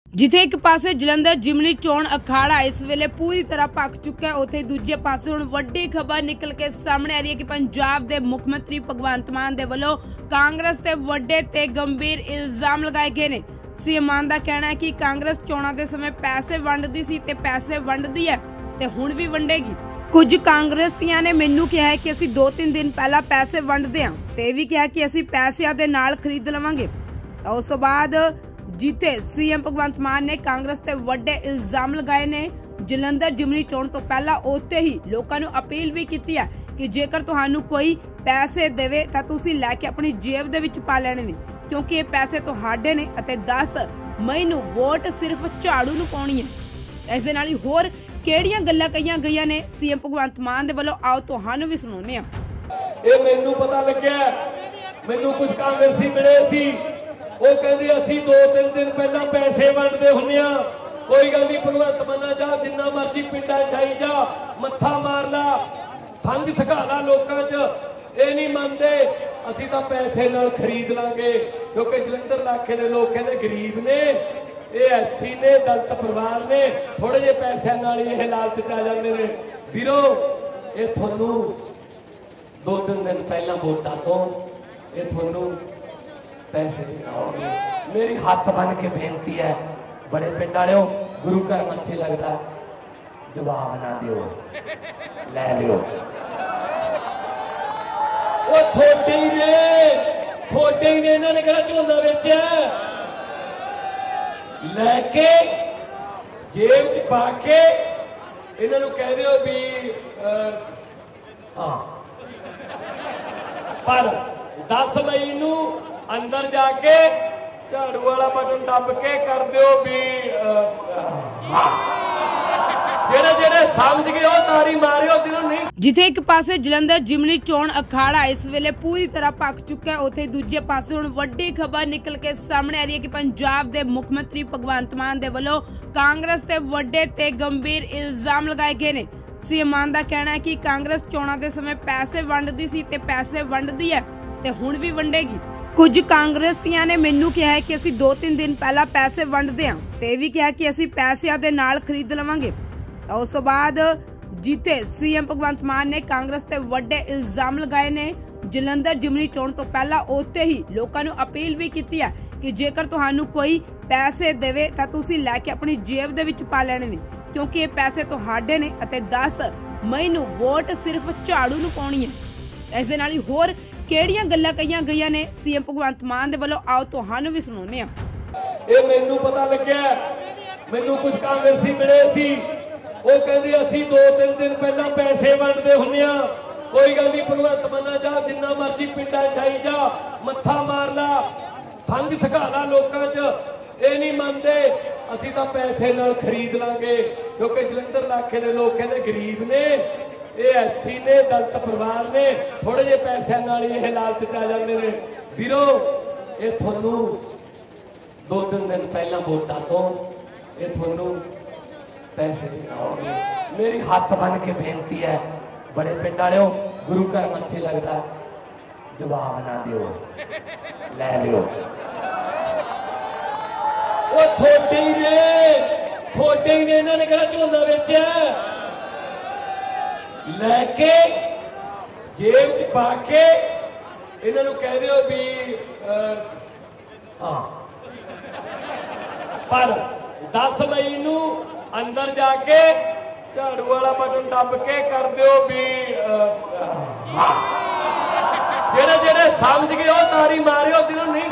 जिथे एक पासे जलंधर जिमनी चोण अखाड़ा इस वेले पूरी तरह पक चुका है, उत्थे दूजे पासे हुण वड्डी खबर निकल के सामने आ रही है कि पंजाब दे मुख मंत्री भगवंत मान दे वल्लों कांग्रेस ते वड्डे ते गंभीर इल्जाम लगाए गए ने। सीएम मान दा कहना है कि कांग्रेस चोणां दे समय पैसे वंडदी सी ते पैसे वंडदी है ते हुण भी वंडेगी। कुछ कांग्रेसियां ने मैनू कहा है कि असीं 2-3 दिन पहला पैसे वंडदे हां ते भी कहा कि असीं पैसिਆਂ दे नाल खरीद लवांगे। उस तो बाद जिथे सीएम भगवंत मान ने कांग्रेस ते वड्डे इल्जाम लगाए ने, जलंधर जिमनी चोण तो पहला उत्थे ही लोकां नूं अपील भी कीती है कि जेकर तुहानूं कोई पैसे देवे तां तुसीं लैके अपनी जेब दे विच पा लैणे ने, क्योंकि ये पैसे तुहाडे ने अते 10 मई नूं वोट सिर्फ झाड़ू नूं पाउणी है। इस दे नाल ही होर किहड़ियां गल्लां कहीआं गईआं ने सीएम भगवंत मान दे वल्लों, आओ तुहानूं भी सुणाउने आ। ਇਹ ਮੈਨੂੰ ਪਤਾ ਲੱਗਿਆ, ਮੈਨੂੰ ਕੁਝ ਕਾਂਗਰਸੀ ਮਿਲੇ ਸੀ, ਉਹ ਕਹਿੰਦੇ ਅਸੀਂ 2-3 ਦਿਨ ਪਹਿਲਾਂ ਪੈਸੇ ਵੰਡਦੇ ਹੁੰਦੇ ਆ। ਕੋਈ ਗੱਲ ਨਹੀਂ, ਭਗਵੰਤ ਮਾਨ ਜਾ ਜਿੰਨਾ ਮਰਜ਼ੀ ਪਿੰਡਾਂ ਜਾਈ ਜਾ, ਮੱਥਾ ਮਾਰ ਲਾ, ਸੰਗ ਸਿਖਾ ਲਾ ਲੋਕਾਂ 'ਚ। ਇਹ ਨਹੀਂ ਮੰਨਦੇ, ਅਸੀਂ ਤਾਂ ਪੈਸੇ ਨਾਲ ਖਰੀਦ ਲਾਂਗੇ, ਕਿਉਂਕਿ ਜਲੰਧਰ ਇਲਾਕੇ ਦੇ ਲੋਕ ਕਹਿੰਦੇ ਗਰੀਬ ਨੇ, ਇਹ ਐਸਸੀ ਨੇ, ਦਲਿਤ ਪਰਿਵਾਰ ਨੇ, ਥੋੜੇ ਜਿਹੇ ਪੈਸਿਆਂ ਨਾਲ ਹੀ ਇਹ ਲਾਲਚ 'ਚ ਆ ਜਾਂਦੇ ਨੇ। ਵੀਰੋ, ਇਹ ਤੁਹਾਨੂੰ 2-3 दिन पहला वोटा तो ये थोनू पैसे दिखाओगे। मेरी हाथ बन के बेनती है, बड़े पिंड वालों, गुरु घर मत्थे लगता, जवाब ना दियो, ले लियो। वो थोड़े ही ने इन्होंने कहना झोना बेचा लैके जेब च पा के इन्होंने कह दियो भी हाँ, पर 10 मई नूं अंदर जाके झाड़ू वाला बटन दब के कर दियो भी जेड़े जेड़े समझ गए हो तारी मारियो, जिन्होंने नहीं। जिथे एक पासे जलंधर जिमनी चोण अखाड़ा इस वेले पूरी तरह पक चुका है, उत्थे दूजे पासे हुण वड्डी खबर निकल के सामने आ रही है कि पंजाब दे मुख मंत्री भगवंत मान दे वल्लों कांग्रेस ते वड्डे ते गंभीर इल्जाम लगाए गए ने। सीएम मान दा कहना है कि कांग्रेस चोणां दे समय पैसे वंडदी सी ते पैसे वंडदी है ते हुण भी वंडेगी। कुछ कांग्रेसियां ने मैनू कहा है कि असीं 2-3 दिन पहला पैसे वंडदे हां ते भी कहा कि असीं पैसिਆਂ दे नाल खरीद लवांगे। उस तो बाद जिथे सीएम भगवंत मान ने कांग्रेस ते वड्डे इल्जाम लगाए ने, जलंधर जिमनी चोण तो पहला उत्थे ही लोकां नूं अपील भी कीती है कि जेकर तुहानूं कोई पैसे देवे तां तुसीं लैके अपनी जेब दे विच पा लैणे ने, क्योंकि ये पैसे तुहाडे ने अते 10 मई नूं वोट सिर्फ झाड़ू नूं पाउणी है। इस दे नाल ही होर किहड़ियां गल्लां कहीआं गईआं ने सीएम भगवंत मान दे वल्लों, आओ तुहानूं भी सुणाउने आ। ਇਹ ਮੈਨੂੰ ਪਤਾ ਲੱਗਿਆ, ਮੈਨੂੰ ਕੁਝ ਕਾਂਗਰਸੀ ਮਿਲੇ ਸੀ, ਉਹ ਕਹਿੰਦੇ ਅਸੀਂ 2-3 ਦਿਨ ਪਹਿਲਾਂ ਪੈਸੇ ਵੰਡਦੇ ਹੁੰਦੇ ਆ। ਕੋਈ ਗੱਲ ਨਹੀਂ, ਭਗਵੰਤ ਮਾਨ ਜਾ ਜਿੰਨਾ ਮਰਜ਼ੀ ਪਿੰਡਾਂ ਜਾਈ ਜਾ, ਮੱਥਾ ਮਾਰ ਲਾ, ਸੰਗ ਸਿਖਾ ਲਾ ਲੋਕਾਂ 'ਚ। ਇਹ ਨਹੀਂ ਮੰਨਦੇ, ਅਸੀਂ ਤਾਂ ਪੈਸੇ ਨਾਲ ਖਰੀਦ ਲਾਂਗੇ, ਕਿਉਂਕਿ ਜਲੰਧਰ ਇਲਾਕੇ ਦੇ ਲੋਕ ਕਹਿੰਦੇ ਗਰੀਬ ਨੇ, ਇਹ ਐਸਸੀ ਨੇ, ਦਲਿਤ ਪਰਿਵਾਰ ਨੇ, ਥੋੜੇ ਜਿਹੇ ਪੈਸਿਆਂ ਨਾਲ ਹੀ ਇਹ ਲਾਲਚ 'ਚ ਆ ਜਾਂਦੇ ਨੇ। ਵੀਰੋ, ਇਹ ਤੁਹਾਨੂੰ 2-3 दिन पहला वोटा तो ये थोनू पैसे दिखाओगे। मेरी हाथ बन के बेनती है, बड़े पिंड वालों, गुरु घर मत्थे लगता, जवाब ना दियो, ले लियो। वो थोड़े ही ने इन्होंने कहना झोना बेचा लैके जेब च पा के इन्होंने कह दियो भी हाँ, पर 10 मई नूं अंदर जाके झाड़ू वाला बटन दब के कर दियो भी जेड़े जेड़े समझ गए हो तारी मारियो, जिन्होंने नहीं।